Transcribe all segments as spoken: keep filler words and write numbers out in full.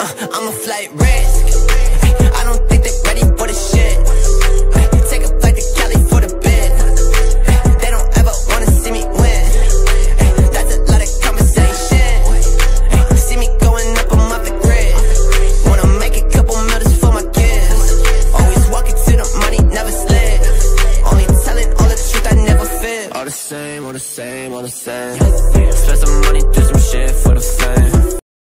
Uh, I'm a flight risk. I don't think they're ready for the shit. Take a flight to Cali for the bid. They don't ever wanna see me win. That's a lot of conversation. See me going up, I'm off the grid. Wanna make a couple millions for my kids. Always walking to the money, never slid. Only telling all the truth, I never fib. All the same, all the same, all the same. Spend some money, do some shit for the fame.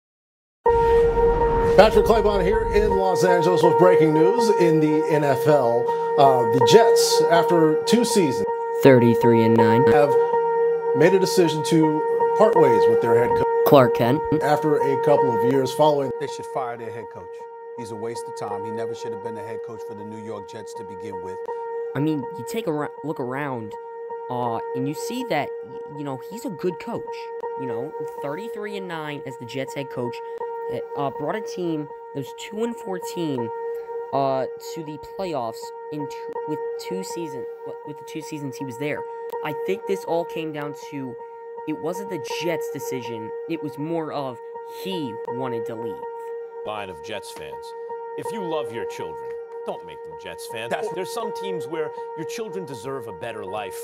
Patrick Claybon here in Los Angeles with breaking news in the N F L. Uh, the Jets, after two seasons, thirty-three and nine, have made a decision to part ways with their head coach. Clark Kent. After a couple of years following, they should fire their head coach. He's a waste of time. He never should have been the head coach for the New York Jets to begin with. I mean, you take a look around, uh, and you see that, you know, he's a good coach. You know, thirty-three and nine as the Jets head coach. Uh, brought a team that was two and fourteen uh, to the playoffs in two, with two seasons. With the two seasons he was there, I think this all came down to it wasn't the Jets' decision. It was more of he wanted to leave. Line of Jets fans: if you love your children, don't make them Jets fans. There's some teams where your children deserve a better life.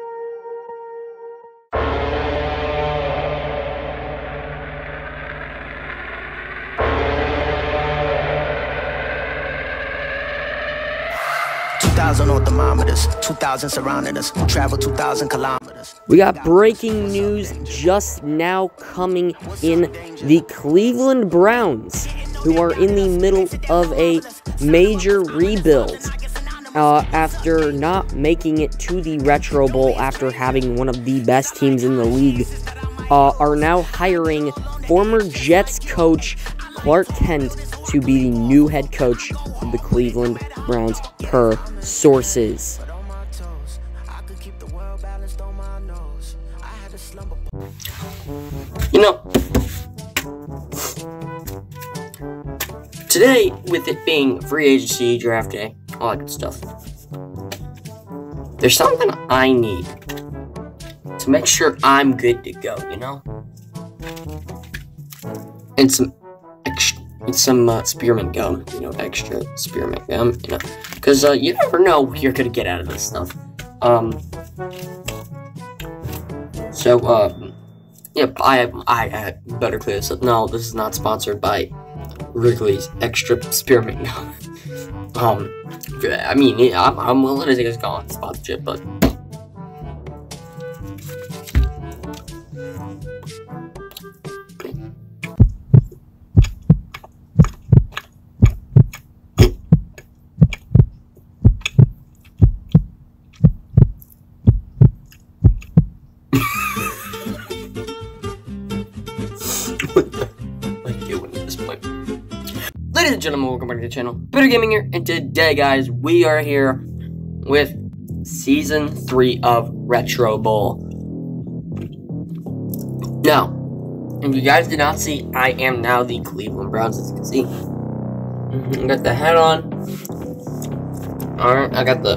two thousand on thermometers, two thousand surrounding us, travel two thousand kilometers. We got breaking news just now coming in. The Cleveland Browns, who are in the middle of a major rebuild uh, after not making it to the Retro Bowl after having one of the best teams in the league, uh, are now hiring former Jets coach Clark Kent to be the new head coach of the Cleveland Browns, per sources. You know, today, with it being free agency, draft day, all that good stuff, there's something I need to make sure I'm good to go, you know? And some extra, and some uh, spearmint gum, you know, extra spearmint gum, you know? Because uh, you never know what you're gonna get out of this stuff. Um, so, uh, yep, I, I, I better clear this up. No, this is not sponsored by Wrigley's Extra Spearmint Gum. um, I mean, yeah, I'm, I'm willing to take this call on sponsorship, but ladies and gentlemen, welcome back to the channel. Bitter Gaming here, and today, guys, we are here with Season three of Retro Bowl. Now, if you guys did not see, I am now the Cleveland Browns, as you can see. I got the hat on. Alright, I got the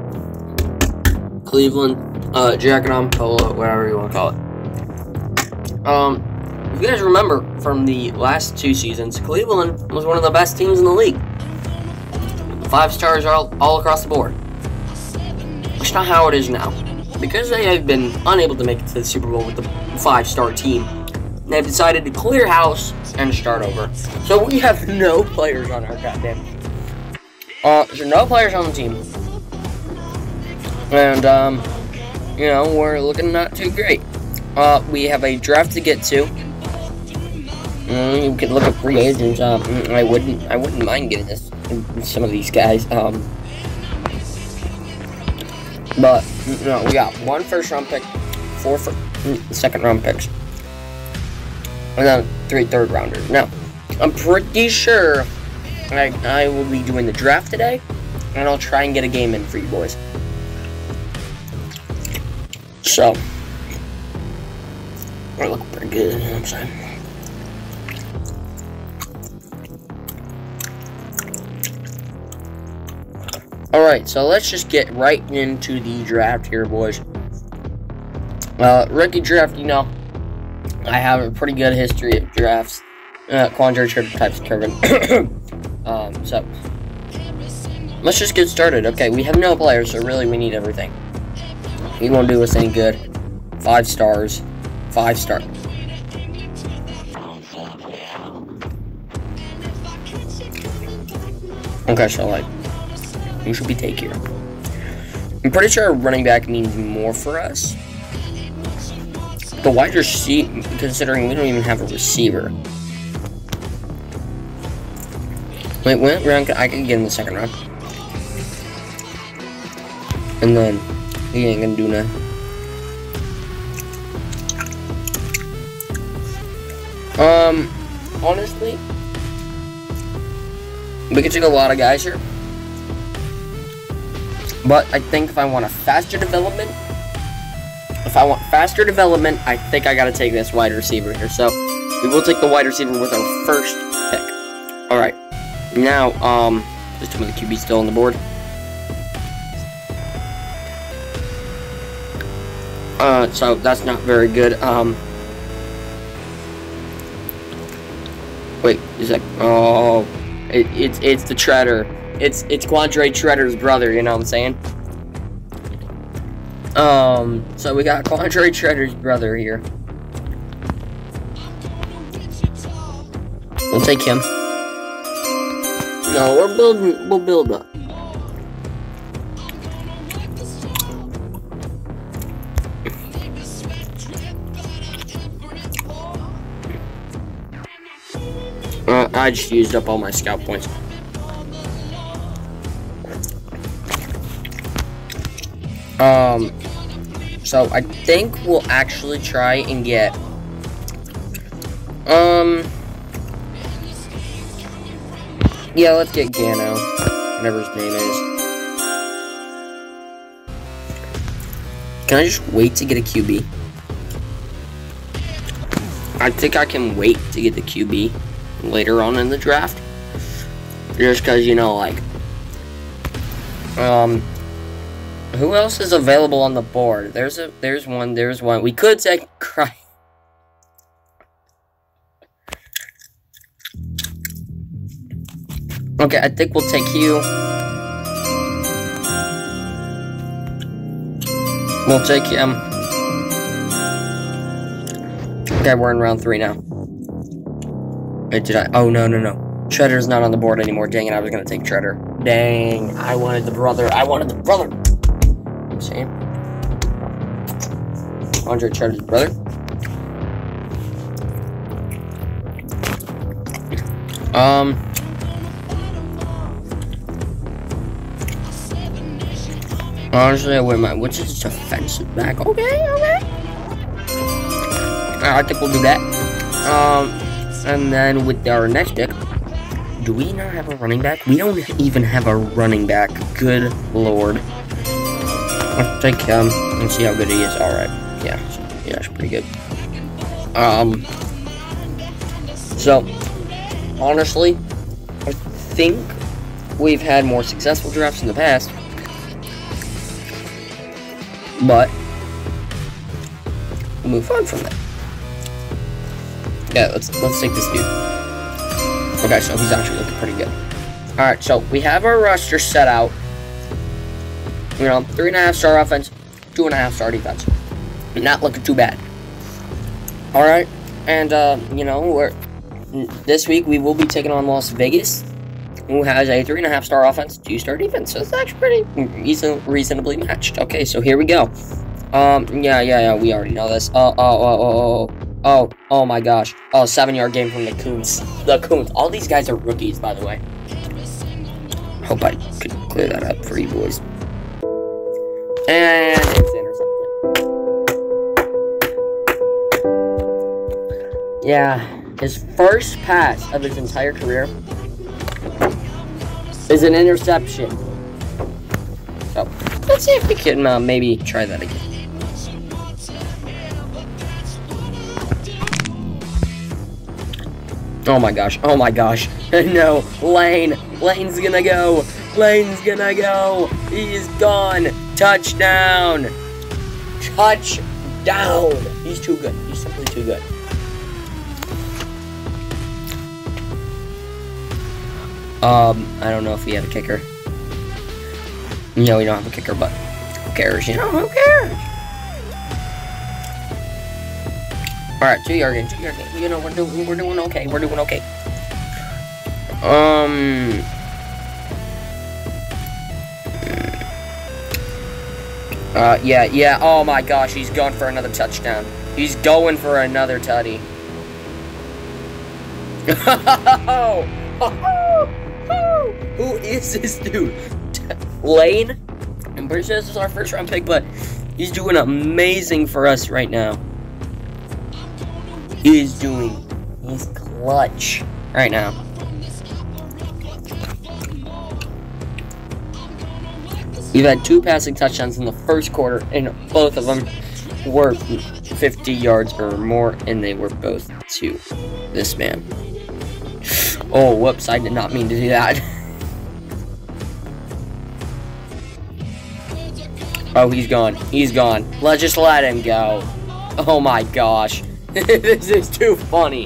Cleveland uh, jacket on, polo, whatever you want to call it. Um... If you guys remember from the last two seasons, Cleveland was one of the best teams in the league. Five stars all, all across the board. That's not how it is now. Because they have been unable to make it to the Super Bowl with the five-star team, they've decided to clear house and start over. So we have no players on our goddamn team. Uh, so no players on the team. And, um, you know, we're looking not too great. Uh, we have a draft to get to. Mm, you can look at free agents. Um, I wouldn't. I wouldn't mind getting this. Some of these guys. Um, but no, we got one first round pick, four for, second round picks, and then three third rounders. Now, I'm pretty sure I I will be doing the draft today, and I'll try and get a game in for you boys. So, I look pretty good. You know what I'm saying? Alright, so let's just get right into the draft here, boys. Uh, rookie draft, you know, I have a pretty good history of drafts. uh, Quandre types Kevin. um, so let's just get started. Okay, we have no players, so really we need everything. He won't do us any good. Five stars. Five star. Okay, so like, who should we take here? I'm pretty sure running back means more for us. The wide receiver, considering we don't even have a receiver. Wait, what round? I can get in the second round. And then, he ain't gonna do nothing. Um, honestly, we could take a lot of guys here. But I think if I want a faster development, if I want faster development, I think I gotta take this wide receiver here. So, we will take the wide receiver with our first pick. Alright. Now, um, just with the Q B still on the board. Uh, so that's not very good. Um, wait, is that? Oh, it, it's it's the Treader. It's it's Quandre Treader's brother. You know what I'm saying? Um, so we got Quandre Treader's brother here. We'll take him. No, we're building. We'll build up. Uh, I just used up all my scout points. Um, so I think we'll actually try and get, um, yeah, let's get Gano, whatever his name is. Can I just wait to get a Q B? I think I can wait to get the Q B later on in the draft, just because, you know, like, um, who else is available on the board? There's a, there's one, there's one. We could take Cry. Okay, I think we'll take you. We'll take him. Okay, we're in round three now. Wait, did I? Oh, no, no, no. Treader's not on the board anymore. Dang it, I was going to take Treader. Dang, I wanted the brother. I wanted the brother. I'm saying. Andre Treader's brother. Um. Honestly, I wouldn't mind. Which is defensive back? Okay, okay. I think we'll do that. Um. And then with our next pick, do we not have a running back? We don't even have a running back. Good lord. Let's take him and see how good he is. Alright. Yeah. Yeah, it's pretty good. Um. So, honestly, I think we've had more successful drafts in the past. But, we'll move on from that. Yeah, let's let's take this dude. Okay, so he's actually looking pretty good. Alright, so we have our roster set out. You know, three and a half star offense, two and a half star defense. Not looking too bad. Alright, and uh, you know, we're this week we will be taking on Las Vegas, who has a three and a half star offense, two star defense. So it's actually pretty reason reasonably matched. Okay, so here we go. Um, yeah, yeah, yeah, we already know this. Oh, oh, oh, oh, oh. Oh, oh my gosh. Oh, seven yard game from the Coons. The Coons. All these guys are rookies, by the way. Hope I could clear that up for you boys. And it's intercepted. Yeah, his first pass of his entire career is an interception. So, let's see if we can uh, maybe try that again. Oh my gosh, oh my gosh. No, Lane. Lane's gonna go. Lane's gonna go. He is gone. Touchdown. Touchdown. He's too good. He's simply too good. Um, I don't know if we have a kicker. No, we don't have a kicker, but who cares? You know, who cares? Alright, two yard game, two yard game. You know, we're doing we're doing okay. We're doing okay. Um Uh yeah, yeah. Oh my gosh, he's going for another touchdown. He's going for another tutty. Who is this dude? Lane? I'm pretty sure this is our first round pick, but he's doing amazing for us right now. He's doing, he's clutch right now. We've had two passing touchdowns in the first quarter, and both of them were fifty yards or more, and they were both to this man. Oh, whoops, I did not mean to do that. Oh, he's gone. He's gone. Let's just let him go. Oh my gosh. This is too funny.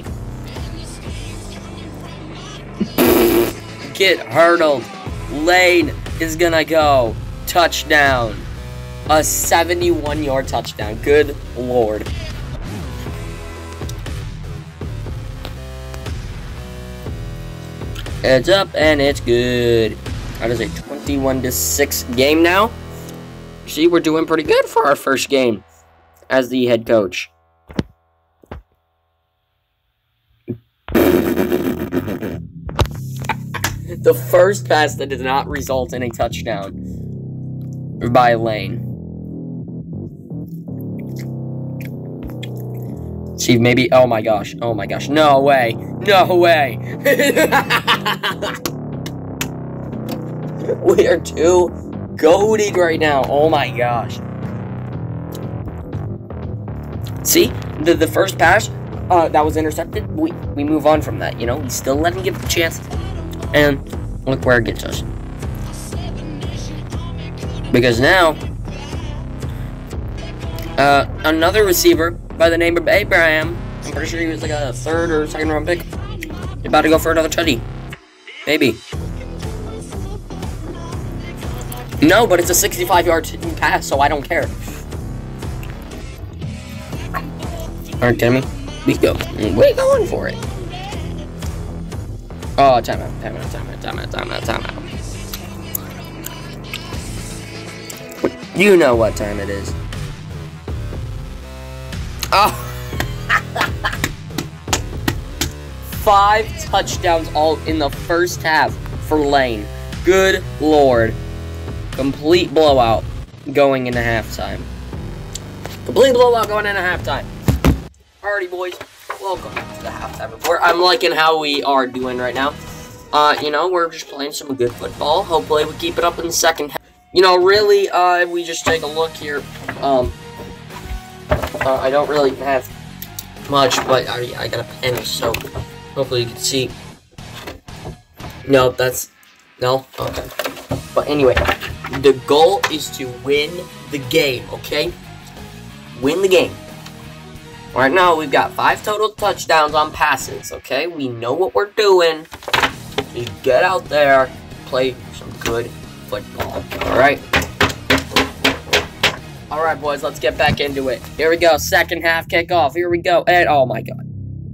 Get hurdled. Lane is gonna go. Touchdown. A seventy-one yard touchdown. Good lord. It's up and it's good. That is a twenty-one to six game now. See, we're doing pretty good for our first game as the head coach. The first pass that did not result in a touchdown by Lane. See, maybe, oh my gosh, oh my gosh, no way, no way. We are too goated right now, oh my gosh. See, the, the first pass uh, that was intercepted, we, we move on from that, you know, we still let him give the chance. And look where it gets us. Because now, uh, another receiver by the name of Abraham, I'm pretty sure he was like a third or second round pick, about to go for another tutty. Maybe. No, but it's a sixty-five yard pass, so I don't care. Alright, Timmy, we go. We're going for it. Oh, timeout, timeout, timeout, timeout, timeout, timeout. You know what time it is. Oh. Five touchdowns all in the first half for Lane. Good lord. Complete blowout going into halftime. Complete blowout going into halftime. Alrighty, boys. Welcome to the halftime report. I'm liking how we are doing right now. Uh, you know, we're just playing some good football. Hopefully we keep it up in the second half. You know, really, uh, if we just take a look here, um, uh, I don't really have much, but I, I got a pen, so hopefully you can see. No, that's, no? Okay. But anyway, the goal is to win the game, okay? Win the game. Right now, we've got five total touchdowns on passes, okay? We know what we're doing. Just get out there, play some good football, alright? Alright, boys, let's get back into it. Here we go, second half kickoff. Here we go, and oh my god.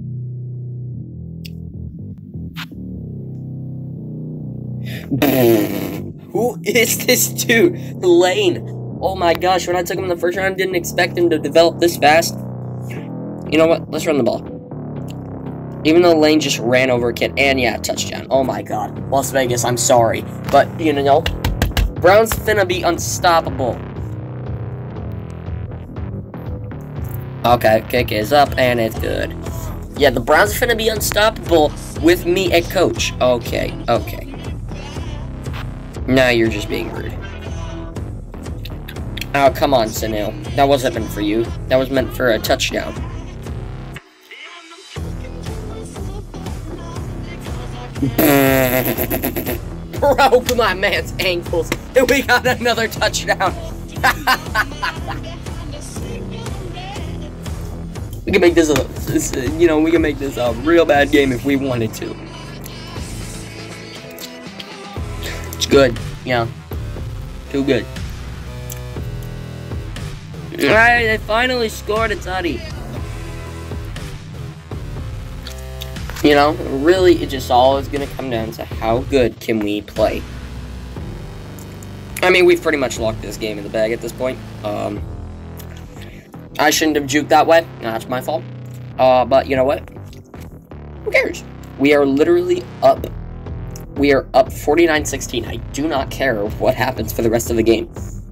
Who is this dude? Lane. Oh my gosh, when I took him in the first round, I didn't expect him to develop this fast. You know what? Let's run the ball. Even though Lane just ran over a kid. And yeah, touchdown. Oh my god. Las Vegas, I'm sorry. But, you know, Browns finna be unstoppable. Okay, kick is up and it's good. Yeah, the Browns are finna be unstoppable with me at coach. Okay, okay. Now you're just being rude. Oh, come on, Sunil. That wasn't meant for you. That was meant for a touchdown. Broke my man's ankles, and we got another touchdown. We can make this a, this, uh, you know, we can make this a real bad game if we wanted to. Good. Yeah. Too good. Alright, they finally scored a tutty. You know, really, it just all is going to come down to how good can we play. I mean, we've pretty much locked this game in the bag at this point. Um, I shouldn't have juked that way. That's my fault. Uh, but you know what? Who cares? We are literally up. We are up forty-nine sixteen. I do not care what happens for the rest of the game.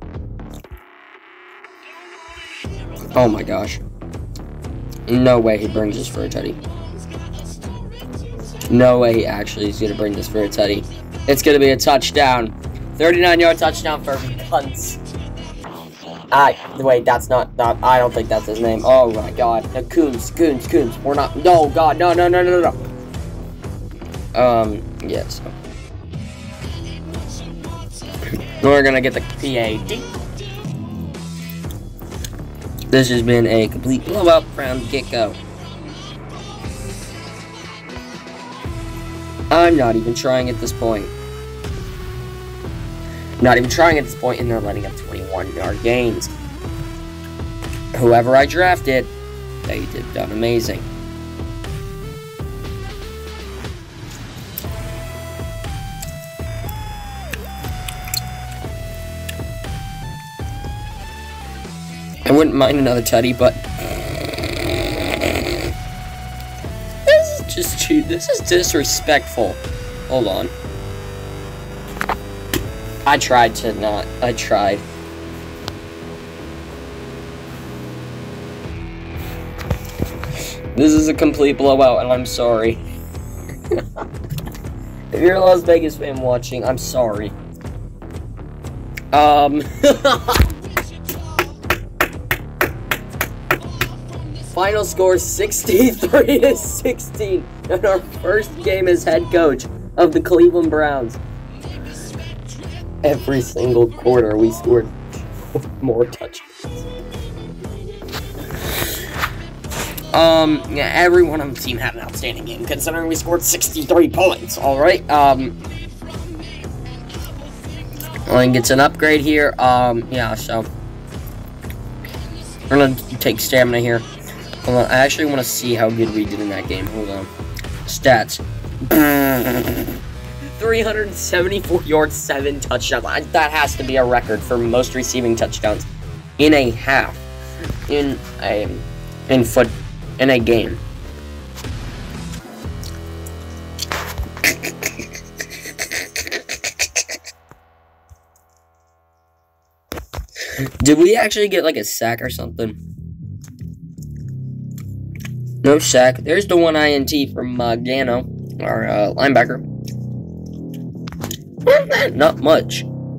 Oh my gosh. No way he brings this for a tutty. No way he actually is going to bring this for a tutty. It's going to be a touchdown. thirty-nine yard touchdown for Kuntz. I, wait, that's not, not, I don't think that's his name. Oh my god. No, Coons, Coons, Coons. We're not, no, god, no, no, no, no, no. Um, yeah, so. We're going to get the P A D. This has been a complete blowout from the get-go. I'm not even trying at this point. Not even trying at this point, and they're letting up twenty-one yard gains. Whoever I drafted, they did done amazing. I wouldn't mind another tutty, but this is just too, this is disrespectful. Hold on. I tried to not. I tried. This is a complete blowout, and I'm sorry. If you're a Las Vegas fan watching, I'm sorry. Um. Final score sixty-three to sixteen in our first game as head coach of the Cleveland Browns. Every single quarter we scored more touchdowns. Um, yeah, everyone on the team had an outstanding game, considering we scored sixty-three points, alright? Um, Lane gets an upgrade here, um, yeah, so. We're gonna take stamina here. Hold on, I actually want to see how good we did in that game, hold on. Stats. three hundred seventy-four yards, seven touchdowns. That has to be a record for most receiving touchdowns in a half, in a in foot in a game. Did we actually get like a sack or something? No sack. There's the one I N T from uh, Gano, our uh, linebacker. Not much.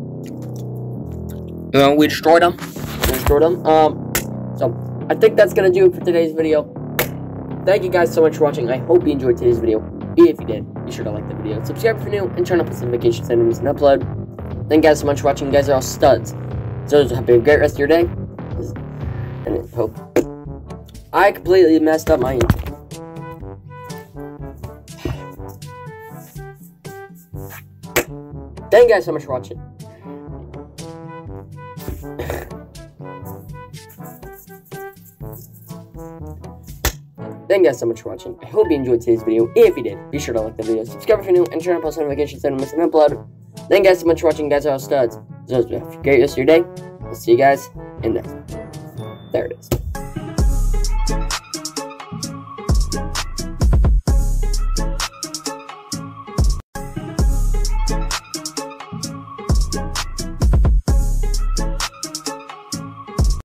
You know, we destroyed them. We destroyed them. Um, so, I think that's going to do it for today's video. Thank you guys so much for watching. I hope you enjoyed today's video. If you did, be sure to like the video, subscribe if you're new, and turn on notifications so you don't miss an upload. Thank you guys so much for watching. You guys are all studs. So, have a great rest of your day. And I hope. I completely messed up my intro. Thank you guys so much for watching. Thank you guys so much for watching. I hope you enjoyed today's video. If you did, be sure to like the video, subscribe if you're new, and turn on post notifications so you don't miss an upload. Thank you guys so much for watching. You guys are all studs. So, have a great rest of your day. I'll see you guys in the next one. There it is.